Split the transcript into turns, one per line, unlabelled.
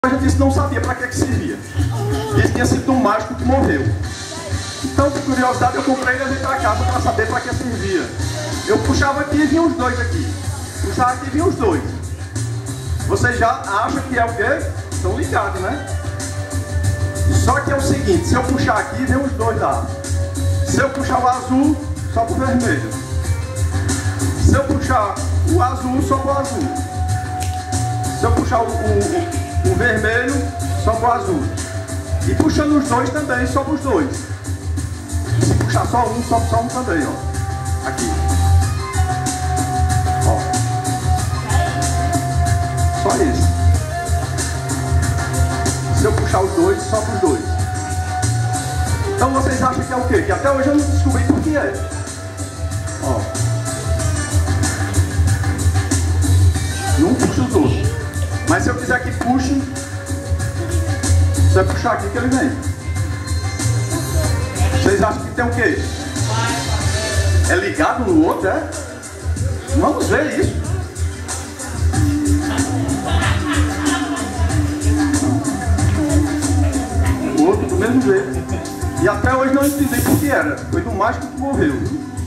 A gente disse que não sabia para que servia. Disse que tinha sido um mágico que morreu. Então, por curiosidade, eu comprei e levei para casa para saber para que servia. Eu puxava aqui e vinham os dois aqui. Puxava aqui e vinham os dois. Vocês já acham que é o quê? Estão ligados, né? Só que é o seguinte, se eu puxar aqui, vem os dois lá. Se eu puxar o azul, só pro vermelho. Se eu puxar o azul, só pro azul. Se eu puxar o vermelho, só pro azul. E puxando os dois também, só pros dois. Se puxar só um também, ó. Aqui. Ó. Só esse. Se eu puxar os dois, só pros dois. Então vocês acham que é o quê? Que até hoje eu não descobri por que é. Ó. Não puxa os outros. Mas se eu quiser que puxe, você puxar aqui que ele vem. Vocês acham que tem o quê? É ligado no outro, é? Vamos ver isso. O outro do mesmo jeito. E até hoje não entendi por que era. Foi do mágico que morreu.